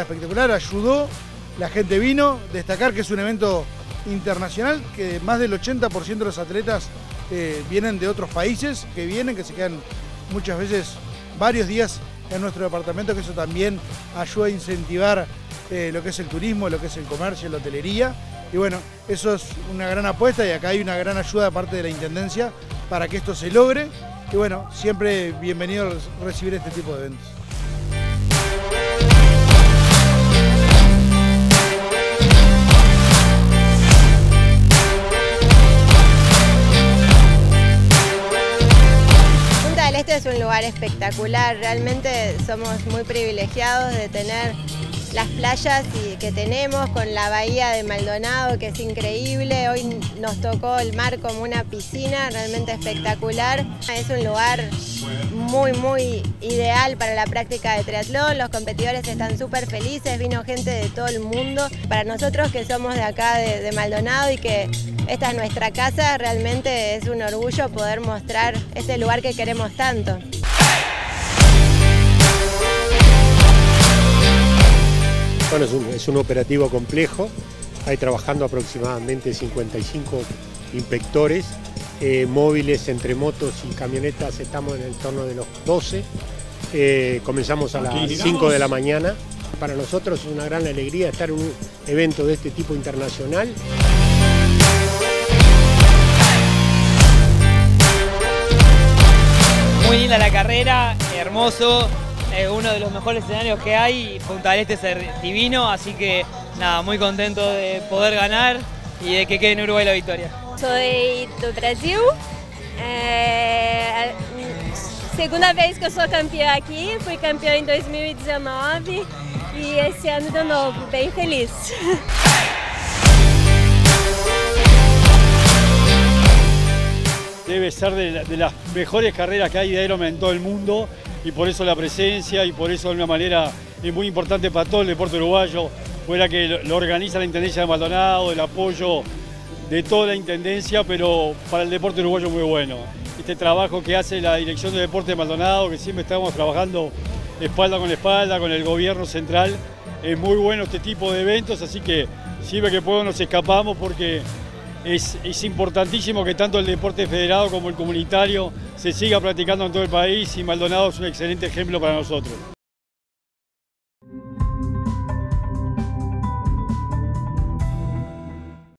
espectacular, ayudó, la gente vino, destacar que es un evento internacional, que más del 80% de los atletas vienen de otros países, que se quedan muchas veces varios días en nuestro departamento, que eso también ayuda a incentivar lo que es el turismo, lo que es el comercio, la hotelería. Y bueno, eso es una gran apuesta y acá hay una gran ayuda de parte de la Intendencia para que esto se logre. Y bueno, siempre bienvenido a recibir este tipo de eventos. Punta del Este es un lugar espectacular, realmente somos muy privilegiados de tener las playas que tenemos, con la bahía de Maldonado, que es increíble. Hoy nos tocó el mar como una piscina, realmente espectacular. Es un lugar muy ideal para la práctica de triatlón. Los competidores están súper felices, vino gente de todo el mundo. Para nosotros que somos de acá de Maldonado y que esta es nuestra casa, realmente es un orgullo poder mostrar este lugar que queremos tanto. Bueno, es un operativo complejo, hay trabajando aproximadamente 55 inspectores, móviles entre motos y camionetas estamos en el torno de los 12, comenzamos a las 5 de la mañana. Para nosotros es una gran alegría estar en un evento de este tipo internacional. Muy linda la carrera, hermoso. Uno de los mejores escenarios que hay, Punta del Este es divino, así que nada, muy contento de poder ganar y de que quede en Uruguay la victoria. Soy do Brasil, segunda vez que eu sou campeã aqui, fui campeã em 2019 e esse ano de novo, bem feliz. Debe ser de las mejores carreras que hay de Ironman en todo el mundo y por eso la presencia y por eso de una manera es muy importante para todo el deporte uruguayo, fuera que lo organiza la Intendencia de Maldonado, el apoyo de toda la Intendencia, pero para el deporte uruguayo muy bueno. Este trabajo que hace la Dirección de Deporte de Maldonado, que siempre estamos trabajando espalda con el gobierno central, es muy bueno este tipo de eventos, así que siempre que puedo nos escapamos porque es importantísimo que tanto el deporte federado como el comunitario se siga practicando en todo el país y Maldonado es un excelente ejemplo para nosotros.